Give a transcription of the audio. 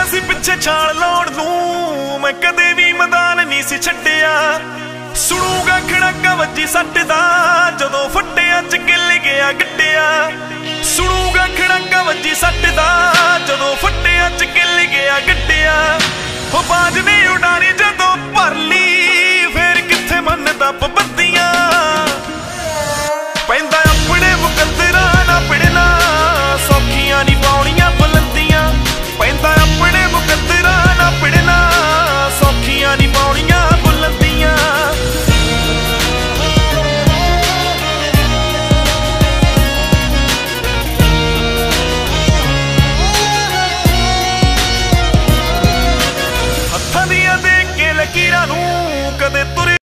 ਸੀ ਪਿੱਛੇ ਛਾਲ ਲਾਉਣ ਨੂੰ, ਮੈਂ ਕਦੇ ਵੀ ਮੈਦਾਨ ਨਹੀਂ ਸੀ ਛੱਡਿਆ। ਸੁਣੂਗਾ ਖੜਾਕਾ ਵੱਜੀ ਸੱਟ ਦਾ, ਜਦੋਂ ਫੱਟਿਆਂ ਚ ਗਿੱਲ ਗਿਆ ਗੱਡਿਆ। ਸੁਣੂਗਾ ਖੜਾਕਾ